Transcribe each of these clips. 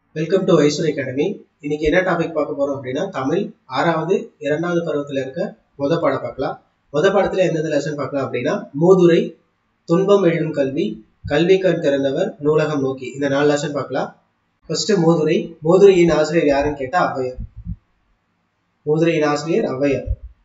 Welcome to ஐஸ்வர் academy. இன்னைக்கு என்ன topic பார்க்க போறோம் அப்படின்னா தமிழ் 6வது 2வது பருவத்தில் இருக்க பாடம் பார்க்கலாம். பாடத்துல எந்தெந்த லெசன் பார்க்கலாம் அப்படின்னா மூதுரை, துன்பம் எழும் கல்வி, கல்வி கண் திறந்தவர், நூலகம் நோக்கி, இந்த 4 லெசன் பார்க்கலாம். ஃபர்ஸ்ட் மூதுரை. மூதுரையின் ஆசிரியர் யாருன்னு கேட்டா ஔவையார். மூதுரையின் ஆசிரியர் ஔவையார்.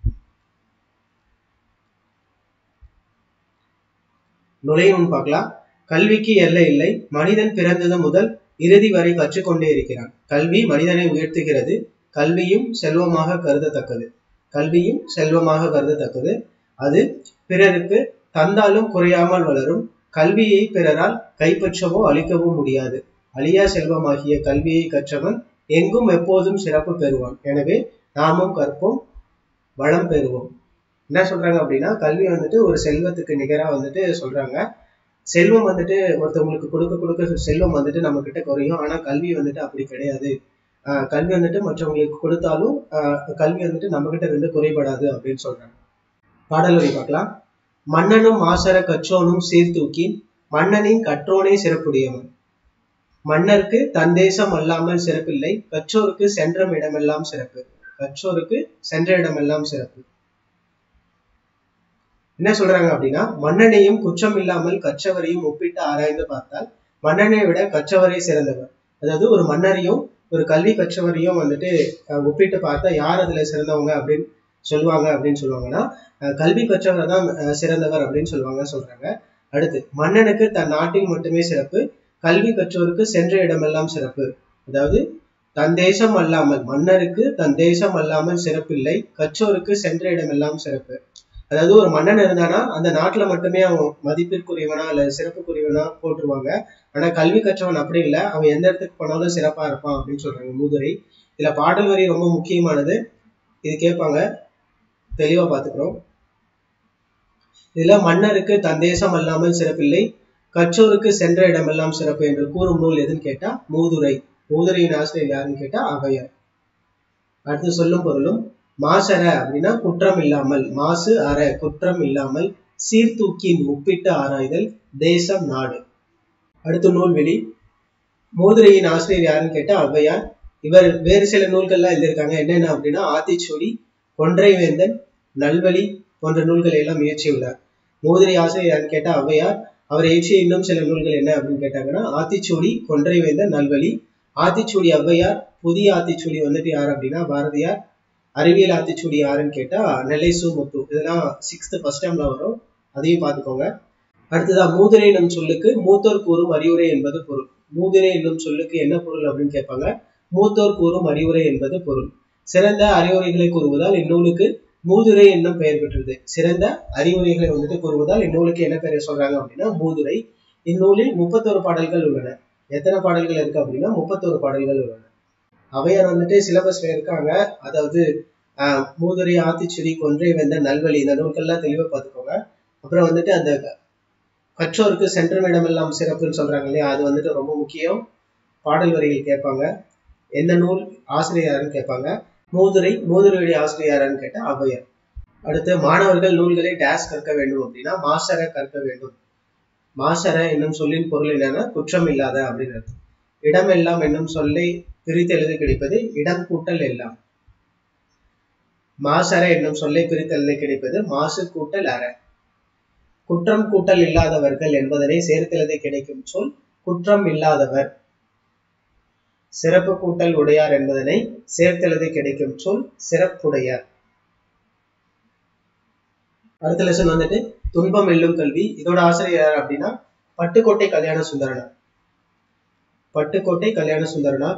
நுழையும் பார்க்கலாம். கல்விக்கு எல்லை இல்லை, மனிதன் பிறந்தது முதல் இறுதி வரை கற்றுக்கொண்டே இருக்கிறான். கல்வி மனிதனை உயர்த்துகிறது, கல்வியும் செல்வமாக கருதத்தக்கது. கல்வியும் செல்வமாக கருதத்தக்கது. அது பிறருக்கு தந்தாலும் குறையாமல் வளரும். கல்வியை பிறரால் கைப்பற்றவோ அழிக்கவோ முடியாது. அழியா செல்வமாகிய கல்வியை கற்றவன் எங்கும் எப்போதும் சிறப்பு பெறுவான். எனவே நாமும் கற்போம், வளம் பெறுவோம். என்ன சொல்றாங்க அப்படின்னா, கல்வி ஒரு செல்வத்துக்கு நிகரா சொல்றாங்க. செல்வம் ஒருத்தவங்களுக்கு கொடுக்க செல்வம் நம்ம கிட்ட குறையும். ஆனா கல்வி அப்படி கிடையாது. கல்வி மற்றவங்களுக்கு கொடுத்தாலும் கல்வி நம்ம கிட்ட இருந்து குறைபடாது அப்படின்னு சொல்றாங்க. பாடல் வரி பார்க்கலாம். மன்னனும் மாசற கற்றோனும் சீர்தூக்கின், மன்னனின் கற்றோனே சிறப்புடையவன். மன்னருக்கு தன் தேசம் அல்லாமல் சிறப்பில்லை, கற்றோருக்கு சென்ற இடமெல்லாம் சிறப்பு. கற்றோருக்கு சென்ற இடமெல்லாம் சிறப்பு. என்ன சொல்றாங்க அப்படின்னா, மன்னனையும் குற்றம் இல்லாமல் கற்றவரையும் ஒப்பிட்டு ஆராய்ந்து பார்த்தால் மன்னனை விட கற்றவரே சிறந்தவர். அதாவது ஒரு மன்னரையும் ஒரு கல்வி கற்றவரையும் ஒப்பிட்டு பார்த்தா யார் அதுல சிறந்தவங்க அப்படின்னு சொல்லுவாங்கன்னா கல்வி கற்றவர் தான் சிறந்தவர் அப்படின்னு சொல்றாங்க. அடுத்து, மன்னனுக்கு தன் நாட்டில் மட்டுமே சிறப்பு, கல்வி கற்றோருக்கு சென்ற இடமெல்லாம் சிறப்பு. அதாவது தன் தேசம் அல்லாமல், மன்னருக்கு தன் தேசம் அல்லாமல் சிறப்பில்லை, கற்றோருக்கு சென்ற இடமெல்லாம் சிறப்பு. அதாவது ஒரு மன்னன் இருந்தானா அந்த நாட்டுல மட்டுமே அவன் மதிப்பிற்குரியவனா இல்ல சிறப்புக்குரியவனா போட்டுருவாங்க. ஆனா கல்வி கற்றவன் அப்படி இல்லை, அவன் எந்த இடத்துக்கு போனாலும் சிறப்பா இருப்பான் அப்படின்னு சொல்றாங்க மூதுரை. இதுல பாடல் வரி ரொம்ப முக்கியமானது, இது கேட்பாங்க, தெளிவா பாத்துக்கிறோம். இதுல மன்னருக்கு தன் தேசம் அல்லாமல் சிறப்பில்லை, கற்றோருக்கு சென்ற இடமெல்லாம் சிறப்பு என்று கூறும் நூல் எதுன்னு கேட்டா மூதுரை. மூதுரையின் ஆசிரியர் யாருன்னு கேட்டா ஔவையார். அடுத்து சொல்லும் பொருளும். மாசற அப்படின்னா குற்றம் இல்லாமல், மாசு அற குற்றம் இல்லாமல், சீர்தூக்கின் ஒப்பிட்டு ஆராய்தல், தேசம் நாடு. அடுத்து நூல்வெளி. மூதுரையின் ஆசிரியர் யாருன்னு கேட்டா ஔவையார். இவர் வேறு சில நூல்கள்லாம் எழுதியிருக்காங்க. என்னென்ன அப்படின்னா ஆத்திச்சூடி, கொன்றைவேந்தன், நல்வழி போன்ற நூல்களை எல்லாம் இயற்றியுள்ளார். மூதுரை ஆசிரியர் யாருன்னு கேட்டா ஔவையார். அவர் இயற்றிய இன்னும் சில நூல்கள் என்ன அப்படின்னு கேட்டாங்கன்னா ஆத்திச்சூடி, கொன்றைவேந்தன், நல்வழி. ஆத்திச்சூடி ஔவையார். புதிய ஆத்திச்சூடி யார் அப்படின்னா பாரதியார். அறிவியல் ஆத்திச்சூடி யாருன்னு கேட்டா நெல்லை சு முத்து. இதெல்லாம் 6th ஃபர்ஸ்ட் டேர்ம்ல வரும், அதையும் பார்த்துக்கோங்க. அடுத்ததான் மூதுரை என்னும் சொல்லுக்கு மூத்தோர் கூறும் அறிவுரை என்பது பொருள். மூதுரை என்னும் சொல்லுக்கு என்ன பொருள் அப்படின்னு கேட்பாங்க. மூத்தோர் கூறும் அறிவுரை என்பது பொருள். சிறந்த அறிவுரைகளை கூறுவதால் இந்நூலுக்கு மூதுரை என்னும் பெயர் பெற்றது. சிறந்த அறிவுரைகளை கூறுவதால் இந்நூலுக்கு என்ன பெயர் சொல்றாங்க அப்படின்னா மூதுரை. இந்நூலில் 31 பாடல்கள் உள்ளன. எத்தனை பாடல்கள் இருக்கு அப்படின்னா 31 பாடல்கள் உள்ளன. ஔவையார் சிலபஸ்ல இருக்காங்க. அதாவது மூதுரை, ஆத்திச்சூடி, கொன்றைவேந்தன், நல்வழி இந்த நூல்கள்லாம் தெளிவா பார்த்துக்கோங்க. அப்புறம் அந்த கற்றோருக்கு சென்ற இடமெல்லாம் சிறப்புன்னு சொல்றாங்க இல்லையா, அது ரொம்ப முக்கியம். பாடல் வரிகள் கேட்பாங்க. எந்த நூல் ஆசிரியர் யாருன்னு கேட்பாங்க. மூதுரை. மூதுரையுடைய ஆசிரியர் யாருன்னு கேட்டா ஔவையார். அடுத்து, மாணவர்கள் நூல்களை டேஸ் கற்க வேண்டும் அப்படின்னா மாசற கற்க வேண்டும். மாசற என்னும் சொல்லின் பொருள் என்னன்னா குற்றம் இல்லாத அப்படின்னு அர்த்தம். இடமெல்லாம் என்னும் சொல்லை பிரித்தெழுத கிடைப்பது இடம் கூட்டல் எல்லாம். மாசற என்னும் சொல்லை பிரித்தெழுத கிடைப்பது மாசு கூட்டல் அற. குற்றம் கூட்டல் இல்லாதவர்கள் என்பதனை சேர்த்தெழுத கிடைக்கும் சொல் குற்றம் இல்லாதவர். சிறப்பு கூட்டல் உடையார் என்பதனை சேர்த்தெழுத கிடைக்கும் சொல் சிறப்புடையார். அடுத்த லெசன் துன்பம் வெல்லும் கல்வி. இதோட ஆசிரியர் யார் அப்படின்னா பட்டுக்கோட்டை கல்யாண சுந்தரனார். பட்டுக்கோட்டை கல்யாண சுந்தரனார்.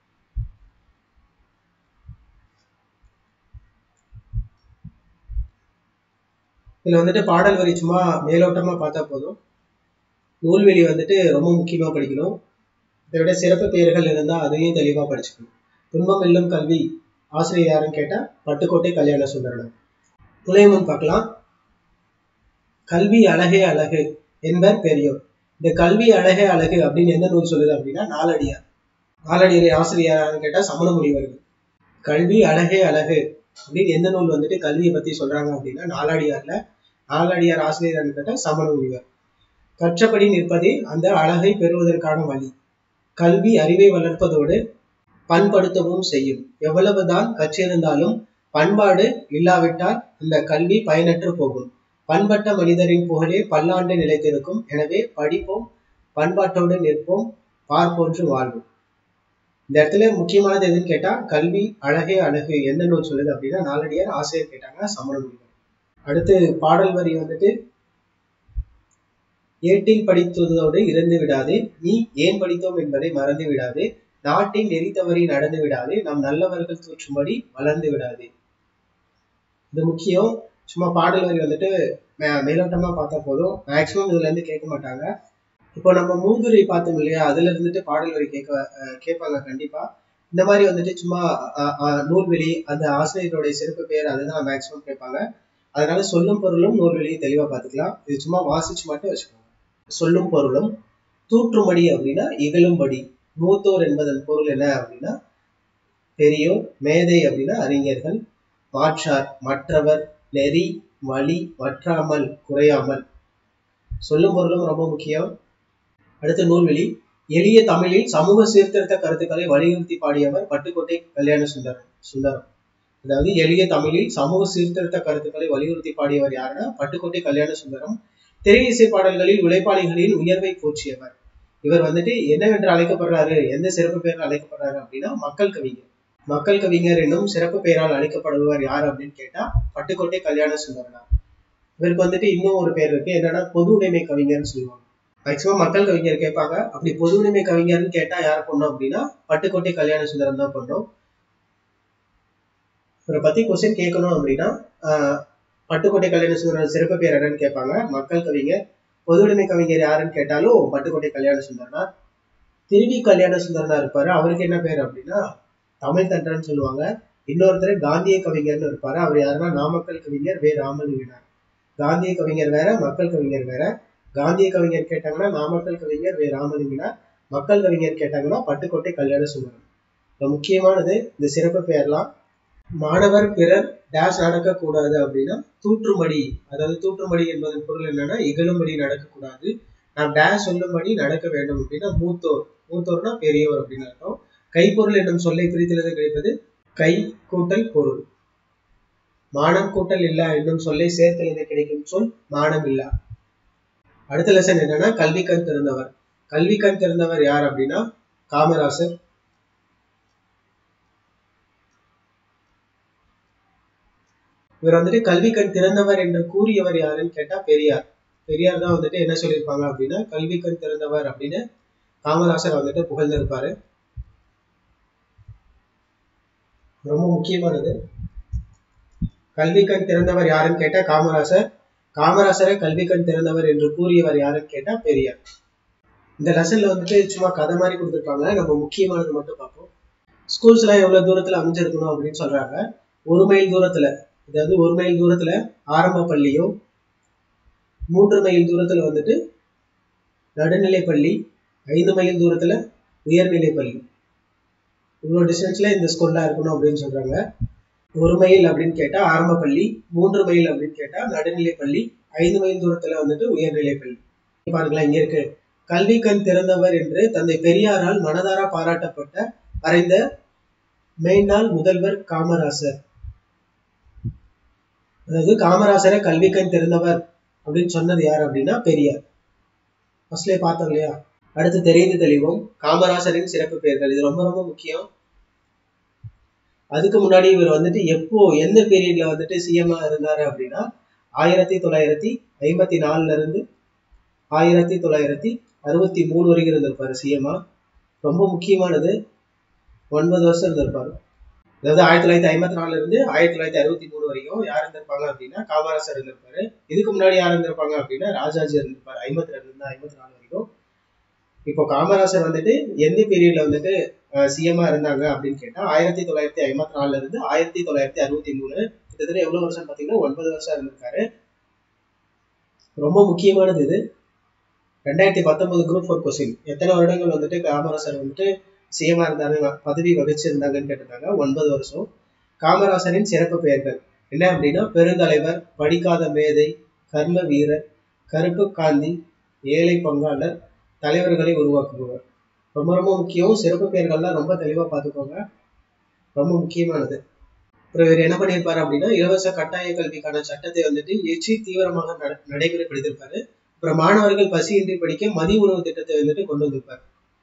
இதுல பாடல் வரி சும்மா மேலோட்டமா பார்த்தா போதும். நூல்வெளி ரொம்ப முக்கியமா படிக்கணும். இதை விட சிறப்பு பெயர்கள் இருந்தா அதையும் தெளிவா படிச்சுக்கணும். துன்பம் வெல்லும் கல்வி ஆசிரியர் யாருன்னு கேட்டா பட்டுக்கோட்டை கல்யாண சுந்தரனார். துணைமுன் பார்க்கலாம். கல்வி அழகே அழகு என்பர் பெரியோர். இந்த கல்வி அழகே அழகு அப்படின்னு எந்த நூல் சொல்லுது அப்படின்னா நாலடியார். நாலடியார் ஆசிரியர் யாருன்னு கேட்டா சமண முனிவர்கள். கல்வி அழகே அழகு அப்படின்னு எந்த நூல் கல்வியை பத்தி சொல்றாங்க அப்படின்னா நாலடியார்ல. நாலடியார் ஆசிரியர் கேட்டா சமண முனிவர். கற்றபடி நிற்பதே அந்த அழகை பெறுவதற்கான வழி. கல்வி அறிவை வளர்ப்பதோடு பண்படுத்தவும் செய்யும். எவ்வளவுதான் கற்றிருந்தாலும் பண்பாடு இல்லாவிட்டால் அந்த கல்வி பயனற்று போகும். பண்பட்ட மனிதரின் புகழே பல்லாண்டு நிலைத்திருக்கும். எனவே படிப்போம், பண்பாட்டோடு நிற்போம், பார்ப்போன்று வாழ்வோம். இந்த இடத்துல முக்கியமானது எதுன்னு கேட்டா, கல்வி அழகே அழகு என்ன நூல் சொல்லுது அப்படின்னா நாலடியார். ஆசிரியர் கேட்டாங்க சமண முனிவர். அடுத்து பாடல் வரி வந்துட்டு, ஏட்டில் படித்ததோடு இறந்து விடாதே, நீ ஏன் படித்தோம் என்பதை மறந்து விடாதே, நாட்டின் நெறி தவறி நடந்து விடாதே, நம் நல்லவர்கள் தோற்றும்படி வளர்ந்து விடாதே. இது முக்கியம். சும்மா பாடல் வரி வந்துட்டு மேலோட்டமா பார்த்தா போதும், மேக்சிமம் இதுல இருந்து கேட்க மாட்டாங்க. இப்போ நம்ம மூதுரை பார்த்தோம் இல்லையா, அதுல இருந்துட்டு பாடல் வரி கேட்பாங்க கண்டிப்பா. இந்த மாதிரி வந்துட்டு சும்மா நூல்வெளி, அந்த ஆசிரியருடைய சிறப்பு பெயர், அதுதான் மேக்சிமம் கேட்பாங்க. அதனால சொல்லும் பொருளும் நூல்வெளியை தெளிவா பார்த்துக்கலாம். இது சும்மா வாசிச்சு மட்டும் வச்சுக்கோங்க. சொல்லும் பொருளும். தூற்றுமடி அப்படின்னா இகழும்படி. மூத்தோர் என்பதன் பொருள் என்ன அப்படின்னா பெரியோர். மேதை அப்படின்னா அறிஞர்கள். மாற்றார் மற்றவர். நெறி வழி வற்றாமல் குறையாமல். சொல்லும் பொருளும் ரொம்ப முக்கியம். அடுத்த நூல்வெளி. எளிய தமிழில் சமூக சீர்திருத்த கருத்துக்களை வலியுறுத்தி பாடியவர் பட்டுக்கோட்டை கல்யாண சுந்தரம். அதாவது எளிய தமிழில் சமூக சீர்திருத்த கருத்துக்களை வலியுறுத்தி பாடியவர் யாருன்னா பட்டுக்கோட்டை கல்யாண சுந்தரம். திரை இசை பாடல்களில் உழைப்பாளிகளின் உயர்வை போற்றியவர். இவர் வந்துட்டு என்னவென்று அழைக்கப்படுறாரு, எந்த சிறப்பு பெயரால் அழைக்கப்படுறாரு அப்படின்னா மக்கள் கவிஞர். மக்கள் கவிஞர் என்னும் சிறப்பு பெயரால் அழைக்கப்படுபவர் யார் அப்படின்னு கேட்டா பட்டுக்கோட்டை கல்யாண சுந்தரனார். இவருக்கு வந்துட்டு இன்னும் ஒரு பேர் இருக்கு, என்னன்னா பொது உடைமை கவிஞர்னு சொல்லுவாங்க. மேக்சிமம் மக்கள் கவிஞர் கேட்பாங்க. அப்படி பொது உடைமை கவிஞர்னு கேட்டா யார் பண்ணோம் அப்படின்னா பட்டுக்கோட்டை கல்யாண சுந்தரம் தான் பண்ணோம். இவரை பத்தி கொஸ்டின் கேட்கணும் அப்படின்னா பட்டுக்கோட்டை கல்யாண சுந்தரம் சிறப்பு பேர் என்னன்னு கேட்பாங்க. மக்கள் கவிஞர். பொது உடைமை கவிஞர் யாருன்னு கேட்டாலும் பட்டுக்கோட்டை கல்யாண சுந்தரனார். திருவி கல்யாண சுந்தரனார் இருப்பாரு. அவருக்கு என்ன பேர் அப்படின்னா தமிழ் தண்டன்னு சொல்லுவாங்க. இன்னொருத்தர் காந்திய கவிஞர்னு இருப்பாரு. அவர் யாருன்னா நாமக்கல் கவிஞர் வே ராமலிங்கனார். காந்திய கவிஞர் வேற, மக்கள் கவிஞர் வேற. காந்திய கவிஞர் கேட்டாங்கன்னா நாமக்கல் கவிஞர் வே ராமலிங்கனார். மக்கள் கவிஞர் கேட்டாங்கன்னா பட்டுக்கோட்டை கல்யாண சுந்தரம். முக்கியமானது இந்த சிறப்பு பெயர்லாம். மாணவர் பிறர் டேஷ் நடக்கக்கூடாது அப்படின்னா தூற்றுமடி. அதாவது தூற்றுமடி என்பதன் பொருள் என்னன்னா இகழும்படி நடக்கக்கூடாது. நாம் டேஷ் சொல்லும்படி நடக்க வேண்டும் அப்படின்னா மூத்தோர். மூத்தோர்னா பெரியோர் அப்படின்னு அர்த்தம். கைப்பொருள் என்னும் சொல்லை பிரித்தெழுத கிடைப்பது கை கூட்டல் பொருள். மானம் கூட்டல் இல்லா என்னும் சொல்லை சேர்த்தெழுத கிடைக்கும் சொல் மானம் இல்லா. அடுத்த லெசன் என்னன்னா கல்வி கண் திறந்தவர். கல்வி கண் திறந்தவர் யார் அப்படின்னா காமராசர். இவர் வந்துட்டு கல்வி கண் திறந்தவர் என்று கூறியவர் யாருன்னு கேட்டா பெரியார். பெரியார் தான் வந்துட்டு என்ன சொல்லியிருப்பாங்க அப்படின்னா கல்வி கண் திறந்தவர் அப்படின்னு காமராசர் வந்துட்டு புகழ்ந்திருப்பாரு. ரொம்ப முக்கியமானது. கல்வி கண் திறந்தவர் யாருன்னு கேட்டா காமராசர். காமராசரை கல்வி கண் திறந்தவர் என்று கூறியவர் யாருன்னு கேட்டா பெரியார். இந்த லெசன்ல வந்துட்டு சும்மா கதை மாதிரி கொடுத்துருப்பாங்க. நம்ம முக்கியமானது மட்டும் பார்ப்போம். ஸ்கூல்ஸ் எல்லாம் எவ்வளவு தூரத்துல அமைஞ்சிருக்கணும் அப்படின்னு சொல்றாங்க. 1 மைல் தூரத்துல, அதாவது 1 மைல் தூரத்துல ஆரம்ப பள்ளியும், 3 மைல் தூரத்துல வந்துட்டு நடுநிலை பள்ளி, 5 மைல் தூரத்துல உயர்நிலை பள்ளி. இவ்வளவு டிஸ்டன்ஸ்ல இந்த ஸ்கூல்லாம் இருக்கணும் அப்படின்னு சொல்றாங்க. 1 மைல் அப்படின்னு கேட்டா ஆரம்ப பள்ளி, 3 மைல் அப்படின்னு கேட்டா நடுநிலை பள்ளி, 5 மைல் தூரத்துல வந்துட்டு உயர்நிலை பள்ளி. பாருங்களா, இங்க இருக்கு. கல்வி கண் திறந்தவர் என்று தந்தை பெரியாரால் மனதார பாராட்டப்பட்ட மறைந்த மேய்நாள் முதல்வர் காமராசர். அதாவது காமராசரை கல்வி கண் திறந்தவர் அப்படின்னு சொன்னது யார் அப்படின்னா பெரியார். ஃபர்ஸ்ட்லயே பார்த்தோம் இல்லையா. அடுத்து தெரிந்து தெளிவோம் காமராசரின் சிறப்பு பெயர்கள். இது ரொம்ப ரொம்ப முக்கியம். அதுக்கு முன்னாடி இவர் வந்துட்டு எந்த பீரியட்ல வந்துட்டு சிஎம்ஆ இருந்தாரு அப்படின்னா 1954 இருந்து 1963 வரைக்கும் இருந்திருப்பாரு சிஎம்ஆ. ரொம்ப முக்கியமானது, 9 வருஷம் இருந்திருப்பாரு. அதாவது 1954 இருந்து 1963 வரைக்கும் யார் இருந்திருப்பாங்க அப்படின்னா காமராசர் இருந்திருப்பாரு. இதுக்கு முன்னாடி யார் இருந்திருப்பாங்க அப்படின்னா ராஜாஜி இருந்திருப்பாரு 52 இருந்து 54 வரைக்கும். இப்போ காமராசர் வந்துட்டு எந்த பீரியட்ல வந்துட்டு சிஎம்ஆ இருந்தாங்க அப்படின்னு கேட்டா 1954 இருந்து 1963. கிட்டத்தட்ட எவ்வளவு வருஷம் பாத்தீங்கன்னா 9 வருஷம் இருந்திருக்காரு. ரொம்ப முக்கியமானது இது. 2019 குரூப் 4 கொஸ்டின். எத்தனை வருடங்கள் வந்துட்டு காமராசர் வந்துட்டு சிஎம்ஆ இருந்தாங்க, பதவி வகிச்சிருந்தாங்கன்னு கேட்டிருக்காங்க. 9 வருஷம். காமராசரின் சிறப்பு பெயர்கள் என்ன அப்படின்னா பெருந்தலைவர், படிக்காத மேதை, கர்ம வீரர், கருப்பு காந்தி, ஏழை பங்காளர், தலைவர்களை உருவாக்குபவர். ரொம்ப ரொம்ப முக்கியம். சிறப்பு பெயர்கள்லாம் ரொம்ப தெளிவா பார்த்துக்கோங்க, ரொம்ப முக்கியமானது. அப்புறம் இவர் என்ன பண்ணியிருப்பாரு அப்படின்னா, இலவச கட்டாய கல்விக்கான சட்டத்தை வந்துட்டு இயற்றி தீவிரமாக நடைமுறைப்படுத்தியிருப்பாரு. அப்புறம் மாணவர்கள் பசியின்றி படிக்க மதிய உணவு திட்டத்தை வந்துட்டு கொண்டு வந்திருப்பாரு.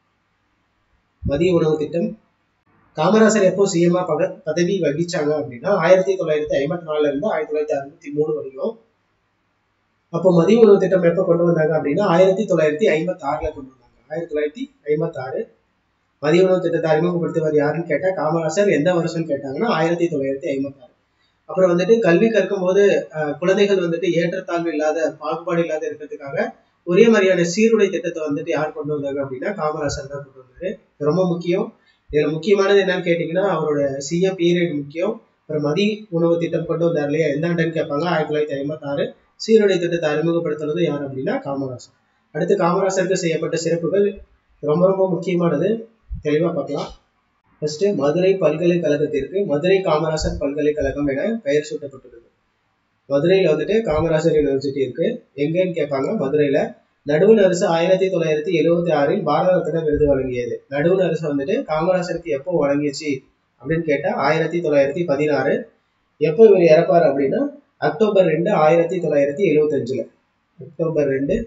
மதிய உணவு திட்டம். காமராசர் எப்போ சிஎம்மா பதவி வகிச்சாங்க அப்படின்னா 1954 இருந்து 1963 வரைக்கும். அப்போ மதிய உணவு திட்டம் எப்போ கொண்டு வந்தாங்க அப்படின்னா 1956 கொண்டு வந்தாங்க. 1956 மதிய உணவு திட்டத்தை அறிமுகப்படுத்துவார் யாருன்னு கேட்டா காமராசர். எந்த வருஷம் கேட்டாங்கன்னா 1956. அப்புறம் வந்துட்டு கல்வி கற்கும் போது குழந்தைகள் வந்துட்டு ஏற்றத்தாழ்வு இல்லாத, பாகுபாடு இல்லாத இருக்கிறதுக்காக ஒரே மாதிரியான சீருடை திட்டத்தை வந்துட்டு யார் கொண்டு வந்தாங்க அப்படின்னா காமராசர் தான் கொண்டு வந்தாரு. ரொம்ப முக்கியம். இதுல முக்கியமானது என்னன்னு கேட்டீங்கன்னா அவரோட சிஎம் பீரியட் முக்கியம். அப்புறம் மதிய உணவு திட்டம் கொண்டு வந்தார் இல்லையா, எந்த ஆண்டுன்னு கேட்பாங்க, 1956. சீருடை திட்டத்தை அறிமுகப்படுத்துறது யார் அப்படின்னா காமராசர். அடுத்து காமராசருக்கு செய்யப்பட்ட சிறப்புகள் ரொம்ப ரொம்ப முக்கியமானது, தெளிவா பார்க்கலாம். ஃபர்ஸ்ட், மதுரை பல்கலைக்கழகத்திற்கு மதுரை காமராசர் பல்கலைக்கழகம் என பெயர் சூட்டப்பட்டுள்ளது. மதுரையில வந்துட்டு காமராசர் யூனிவர்சிட்டி இருக்கு. எங்கன்னு கேட்பாங்க, மதுரையில. நடுவண் அரசு 1976 பாரத ரத்னா விருது வழங்கியது. நடுவண் அரசு வந்துட்டு காமராசருக்கு எப்போ வழங்கிச்சு அப்படின்னு கேட்டா 1916. எப்போ இவர் இறப்பாரு அப்படின்னா அக்டோபர் 2, 1975. அக்டோபர் 2,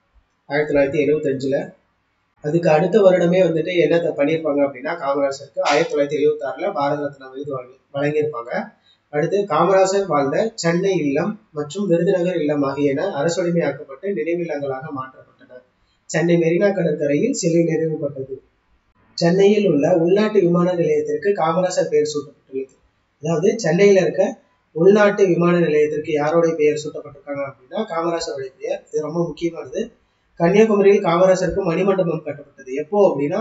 1975. அதுக்கு அடுத்த வருடமே வந்துட்டு என்ன பண்ணியிருப்பாங்க அப்படின்னா காமராசருக்கு 1976 பாரத ரத்னா விருது வழங்கியிருப்பாங்க. அடுத்து காமராசர் வாழ்ந்த சென்னை இல்லம் மற்றும் விருதுநகர் இல்லம் ஆகியன அரசுடைமையாக்கப்பட்டு நினைவில்லங்களாக மாற்றப்பட்டன. சென்னை மெரினா கடற்கரையில் சிலை நிறுவப்பட்டது. சென்னையில் உள்ள உள்நாட்டு விமான நிலையத்திற்கு காமராசர் பெயர் சூட்டப்பட்டுள்ளது. அதாவது சென்னையில இருக்க உள்நாட்டு விமான நிலையத்திற்கு யாருடைய பெயர் சூட்டப்பட்டிருக்காங்க அப்படின்னா காமராசருடைய பெயர். இது ரொம்ப முக்கியமானது. கன்னியாகுமரியில் காமராசருக்கு மணிமண்டபம் கட்டப்பட்டது. எப்போ அப்படின்னா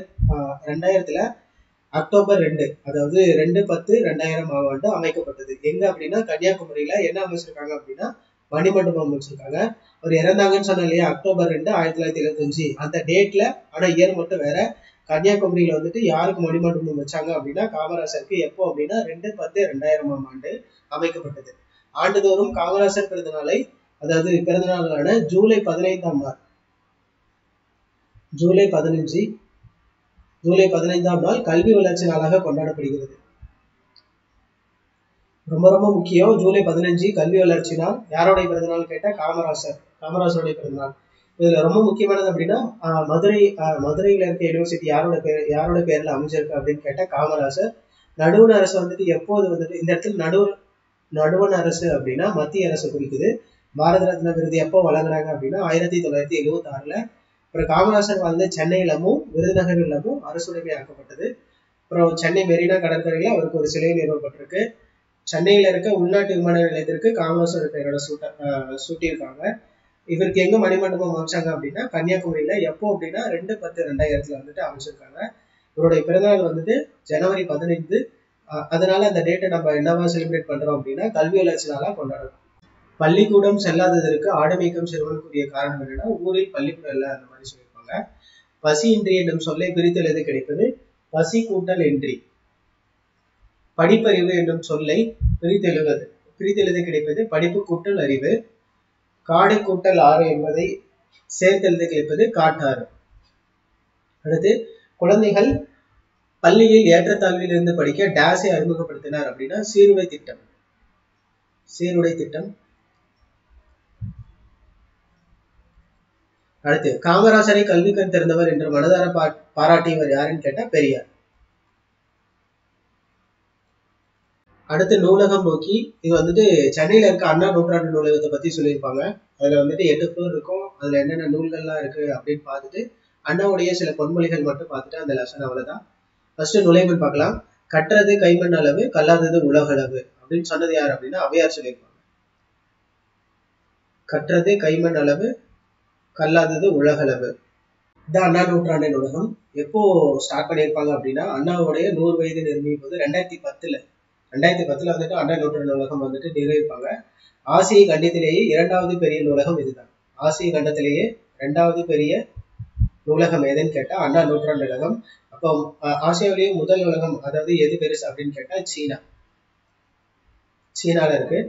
2000 அக்டோபர் 2, அதாவது 2/10/2000 ஆண்டு அமைக்கப்பட்டது. எங்க அப்படின்னா கன்னியாகுமரியில. என்ன அமைச்சிருக்காங்க அப்படின்னா மணிமண்டபம் அமைச்சிருக்காங்க. அவர் இறந்தாங்கன்னு சொன்ன இல்லையா, அக்டோபர் 2, 1975 அந்த டேட்ல. ஆனா இயர் மட்டும் வேற. கன்னியாகுமரியில வந்துட்டு யாருக்கு மணிமண்டபம் வச்சாங்க அப்படின்னா காமராசருக்கு. எப்போ அப்படின்னா 2/10/2000 ஆண்டு அமைக்கப்பட்டது. ஆண்டுதோறும் காமராசர் பிறந்த நாளை, அதாவது பிறந்த நாளான ஜூலை 15ஆம் நாள், ஜூலை 15ஆம் நாள் கல்வி வளர்ச்சி நாளாக கொண்டாடப்படுகிறது. ரொம்ப ரொம்ப முக்கியம். ஜூலை 15 கல்வி வளர்ச்சி நாள். யாரோடைய பிறந்தநாள் கேட்டா காமராசருடைய பிறந்தநாள். இதுல ரொம்ப முக்கியமானது அப்படின்னா மதுரையில இருக்க யூனிவர்சிட்டி யாரோட பேர்ல அமைஞ்சிருக்கு அப்படின்னு கேட்டா காமராசர். நடுவண் அரசு வந்துட்டு எப்போது வந்துட்டு இந்த இடத்துல நடுவண் அரசு அப்படின்னா மத்திய அரசு குறிக்குது. பாரத ரத்னா விருது எப்போ வழங்குறாங்க அப்படின்னா 1976. அப்புறம் காமராசர் வாழ்ந்த சென்னை இல்லமும் விருதுநகர் இல்லமும் அரசுடைமை ஆக்கப்பட்டது. அப்புறம் சென்னை மெரினா கடற்கரையில அவருக்கு ஒரு சிலை நிறுவப்பட்டிருக்கு. சென்னையில இருக்க உள்நாட்டு விமான நிலையத்திற்கு காமராசர் பெயரோட சூட்டியிருக்காங்க. இவருக்கு எங்க மணிமண்டபம் அமைச்சாங்க அப்படின்னா கன்னியாகுமரியில. எப்போ அப்படின்னா 2/10/2000 வந்துட்டு அமைச்சிருக்காங்க. இவருடைய பிறந்தநாள் வந்துட்டு ஜனவரி 15. அதனால அந்த டேட்டை நம்ம என்னவா செலிப்ரேட் பண்றோம் அப்படின்னா கல்வி வளர்ச்சி நாளா கொண்டாடுறோம். பள்ளிக்கூடம் செல்லாததற்கு ஆடுமேய்க்கும் சிறுவனுக்குரிய காரணம் என்னன்னா ஊரில் பள்ளிக்கூடம் இல்லை, அந்த மாதிரி சொல்லியிருப்பாங்க. பசியின்றி என்னும் சொல்லை பிரித்தெழுத கிடைப்பது பசி கூட்டல் இன்றி. படிப்பறிவு என்னும் சொல்லை பிரித்தெழுத கிடைப்பது படிப்பு கூட்டல் அறிவு. காடு கூட்டல் ஆறு என்பதை சேர்த்தெழுத கிடைப்பது காட்டாறு. அடுத்து, குழந்தைகள் பள்ளியில் ஏற்றத்தாழ்வில் இருந்து படிக்க டேஸை அறிமுகப்படுத்தினார் அப்படின்னா சீருடை திட்டம். அடுத்து, காமராசரை கல்வி கண் திறந்தவர் என்று மனதார பாராட்டியவர் யாருன்னு கேட்டா பெரியார். அடுத்து, நூலகம் நோக்கி. இது வந்துட்டு சென்னையில இருக்க அண்ணா நூற்றாண்டு நூலகத்தை பத்தி சொல்லியிருப்பாங்க. அதுல வந்துட்டு 8 ஃப்ளோர் இருக்கும். அதுல என்னென்ன நூல்கள்லாம் இருக்கு அப்படின்னு பார்த்துட்டு அண்ணாவுடைய சில பொன்மொழிகள் மட்டும் பார்த்துட்டு அந்த லெசன் அவ்வளவுதான். ஃபர்ஸ்ட் நுழைவுன்னு பார்க்கலாம். கற்றது கைமண் அளவு, கல்லாதது உலகளவு அப்படின்னு சொன்னது யார் அப்படின்னா அவையார் சொல்லியிருப்பாங்க. கற்றது கைமண் அளவு, கல்லாதது உலகளவு. இதான் அண்ணா நூற்றாண்டு நூலகம். எப்போ ஸ்டார்ட் பண்ணியிருப்பாங்க அப்படின்னா அண்ணாவுடைய 100 வயது நிரம்பிய போது 2010 வந்துட்டு அண்ணா நூற்றாண்டு நூலகம் வந்துட்டு நிறுவிப்பாங்க. ஆசிய கண்டத்திலேயே 2வது பெரிய நூலகம் இதுதான். ஆசிய கண்டத்திலேயே 2வது பெரிய நூலகம் எதுன்னு கேட்டா அண்ணா நூற்றாண்டு நூலகம். அப்போ ஆசியாவிலேயே முதல் நூலகம், அதாவது எது பெருசு அப்படின்னு கேட்டா சீனால இருக்கு.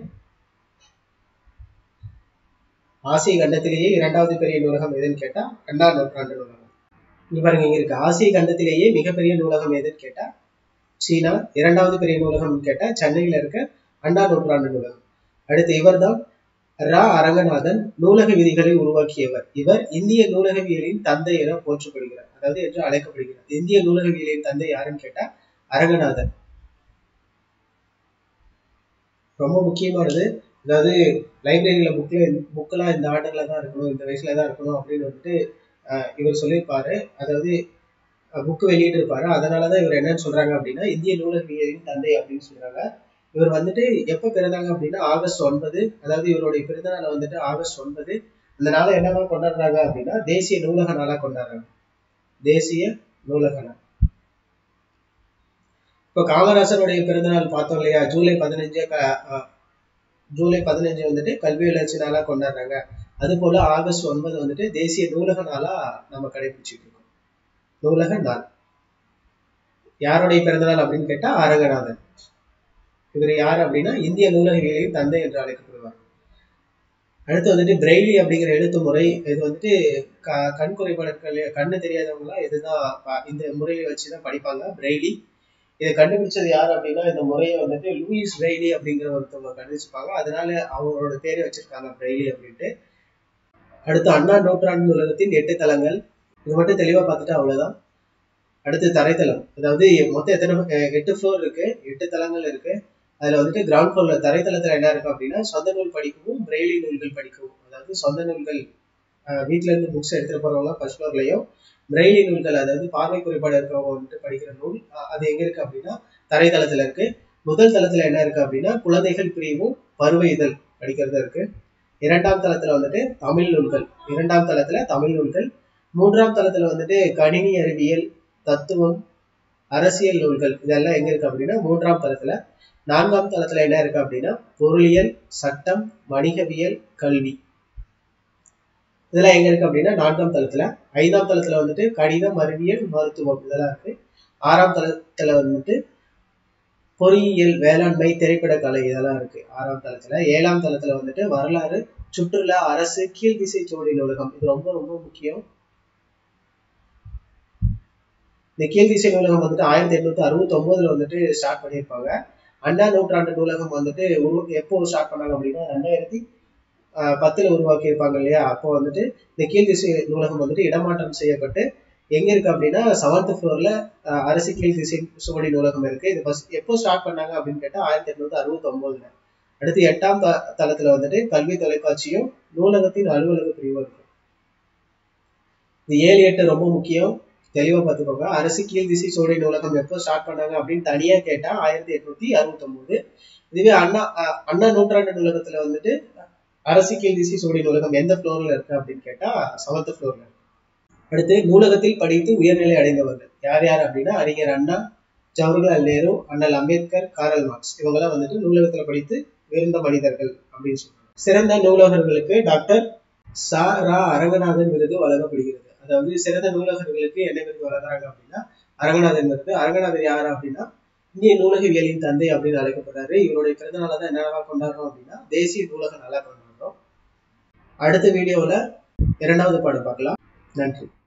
ஆசிய கண்டத்திலேயே 2வது பெரிய நூலகம் எதுன்னு கேட்டா அண்ணா நூற்றாண்டு நூலகம். இங்க பாருங்க, இங்க இருக்கு ஆசிய கண்டத்திலேயே மிகப்பெரிய நூலகம் எதுன்னு கேட்டா சீனா. இரண்டாவது பெரிய நூலகம் கேட்டா சென்னையில இருக்க அண்ணா நூற்றாண்டு நூலகம். அடுத்து இவர்தான் ரா அரங்கநாதன், நூலக விதிகளை உருவாக்கியவர். இவர் இந்திய நூலகவியலின் தந்தை என போற்றப்படுகிறார், அதாவது என்று அழைக்கப்படுகிறார். இந்திய நூலகவியலின் தந்தை யாருன்னு கேட்டா அரங்கநாதன். ரொம்ப முக்கியமானது. அதாவது லைப்ரரியில புக்கெல்லாம் இந்த ஆர்டர்ல தான் இருக்கணும், இந்த வயசுல தான் இருக்கணும் அப்படின்னு வந்துட்டு இவர் சொல்லியிருப்பாரு. அதாவது புக்கு வெளியிட்டு இருப்பாரு. அதனாலதான் இவர் என்னன்னு சொல்றாங்க அப்படின்னா இந்திய நூலகவியலின் தந்தை அப்படின்னு சொல்றாங்க. இவர் வந்துட்டு எப்ப பிறந்தாங்க அப்படின்னா ஆகஸ்ட் 9. அதாவது இவருடைய பிறந்த நாளை வந்துட்டு ஆகஸ்ட் 9. அந்த நாளை என்னவா கொண்டாடுறாங்க அப்படின்னா தேசிய நூலக நாளா கொண்டாடுறாங்க. தேசிய நூலக நாள். இப்போ காமராசருடைய பிறந்த நாள் பார்த்தோம் இல்லையா, ஜூலை 15. ஜூலை 15 வந்துட்டு கல்வி வளர்ச்சி நாளா கொண்டாடுறாங்க. அது போல ஆகஸ்ட் 9 வந்துட்டு தேசிய நூலக நாளா நம்ம கடைபிடிச்சிட்டு இருக்கோம். நூலக நாள். யாருடைய பிறந்த நாள் அப்படின்னு கேட்டா அரங்கநாதன். இவர் யாரு அப்படின்னா இந்திய நூலகவியலின் தந்தை என்று அழைக்கப்படுவார். அடுத்து வந்துட்டு பிரெய்லி அப்படிங்கிற எழுத்து முறை. இது வந்துட்டு கண் குறைபாடுகள், கண்ணு தெரியாதவங்க இதுதான் இந்த முறையை வச்சுதான் படிப்பாங்க, பிரெய்லி. இதை கண்டுபிடிச்சது யார் அப்படின்னா இந்த முறையை வந்துட்டு லூயிஸ் பிரெய்லி அப்படிங்கிற ஒருத்தவங்க கண்டுபிடிச்சிருப்பாங்க. அதனால அவங்களோட பேரை வச்சிருக்காங்க பிரெய்லி அப்படின்ட்டு. அடுத்து அண்ணா நூற்றாண்டு நூலகத்தின் 8 தளங்கள். இது மட்டும் தெளிவா பார்த்துட்டு அவ்வளவுதான். அடுத்து தரைத்தளம். அதாவது மொத்தம் எத்தனை 8 ஃப்ளோர் இருக்கு, 8 தளங்கள் இருக்கு. அதுல வந்துட்டு கிரவுண்ட் ஃப்ளோர்ல தரைத்தளத்துல என்ன இருக்கு அப்படின்னா சொந்த நூல் படிக்கவும் பிரெய்லி நூல்கள் படிக்கவும். அதாவது சொந்த நூல்கள் வீட்டுல இருந்து புக்ஸ் எடுத்துட்டு போறவங்க ஃபர்ஸ்ட் ஃப்ளோர்லயும், பிரெய்லி நூல்கள் அதாவது பார்வை குறைபாடு இருக்கிறவங்க வந்துட்டு படிக்கிற நூல் அது எங்க இருக்கு அப்படின்னா தரைத்தளத்துல இருக்கு. முதல் தளத்துல என்ன இருக்கு அப்படின்னா குழந்தைகள் பிரிவும் பருவ இதழ் படிக்கிறது இருக்கு. இரண்டாம் தளத்துல வந்துட்டு தமிழ் நூல்கள், இரண்டாம் தளத்துல தமிழ் நூல்கள். மூன்றாம் தளத்துல வந்துட்டு கணினி அறிவியல், தத்துவம், அரசியல் நூல்கள். இதெல்லாம் எங்க இருக்கு அப்படின்னா மூன்றாம் தளத்துல. நான்காம் தளத்துல என்ன இருக்கு அப்படின்னா பொருளியல், சட்டம், வணிகவியல், கல்வி. இதெல்லாம் எங்க இருக்கு அப்படின்னா நான்காம் தளத்துல. ஐந்தாம் தளத்துல வந்துட்டு கணிதம், அறிவியல், மருத்துவம் இதெல்லாம் இருக்கு. ஆறாம் தளத்துல வந்துட்டு பொறியியல், வேளாண்மை, திரைப்பட கலை இதெல்லாம் இருக்கு ஆறாம் தளத்துல. ஏழாம் தளத்துல வந்துட்டு வரலாறு, சுற்றுலா, அரசு, கீழ்திசை சோடி நூலகம். இது ரொம்ப ரொம்ப முக்கியம். இந்த கீழ்திசை நூலகம் வந்துட்டு 1869 வந்துட்டு ஸ்டார்ட் பண்ணியிருப்பாங்க. அண்ணா நூற்றாண்டு நூலகம் வந்துட்டு எப்போ ஸ்டார்ட் பண்ணாங்க அப்படின்னா 2010 உருவாக்கி இருப்பாங்க இல்லையா. அப்போ வந்துட்டு இந்த கீழ்திசை நூலகம் வந்துட்டு இடமாற்றம் செய்யப்பட்டு எங்க இருக்கு அப்படின்னா 7th ஃப்ளோர்ல அரசு கீழ்திசை சுவடி நூலகம் இருக்கு. இது ஃபர்ஸ்ட் எப்போ ஸ்டார்ட் பண்ணாங்க அப்படின்னு கேட்டா 1869. அடுத்து 8ஆம் தளத்துல வந்துட்டு கல்வி தொலைக்காட்சியும் நூலகத்தின் அலுவலக பிரிவும் இருக்கு. இது 7, 8 ரொம்ப முக்கியம், தெளிவா பார்த்துக்கோங்க. அரசு கீழ்திசை சோடி நூலகம் எப்போ ஸ்டார்ட் பண்ணாங்க அப்படின்னு தனியா கேட்டா 1869. இதுவே அண்ணா நூற்றாண்டு நூலகத்துல வந்துட்டு அரசு கீழ்திசை சோடி நூலகம் எந்த ஃப்ளோர்ல இருக்கு அப்படின்னு கேட்டா 7th ஃப்ளோர்ல. அடுத்து நூலகத்தில் படித்து உயர்நிலை அடைந்தவர்கள் யார் யார் அப்படின்னா அறிஞர் அண்ணா, ஜவஹர்லால் நேரு, அண்ணல் அம்பேத்கர், காரல் மார்க்ஸ். இவங்கெல்லாம் வந்துட்டு நூலகத்துல படித்து உயர்ந்த மனிதர்கள் அப்படின்னு சொல்றாங்க. சிறந்த நூலகர்களுக்கு டாக்டர் ச ரா அரங்கநாதன் விருது வழங்கப்படுகிறது. அதாவது சிறந்த நூலகர்களுக்கு என்ன விருது வழங்குறாங்க அப்படின்னா அரங்கநாதன் விருது. அரங்கநாதன் யாரு அப்படின்னா இந்திய நூலகவியலின் தந்தை அப்படின்னு அழைக்கப்படுறாரு. இவருடைய பிறந்த நாளை தான் என்னவா கொண்டாடுறோம் அப்படின்னா தேசிய நூலக நாளா கொண்டாடுறோம். அடுத்த வீடியோல 2வது பாடம் பார்க்கலாம். நன்றி.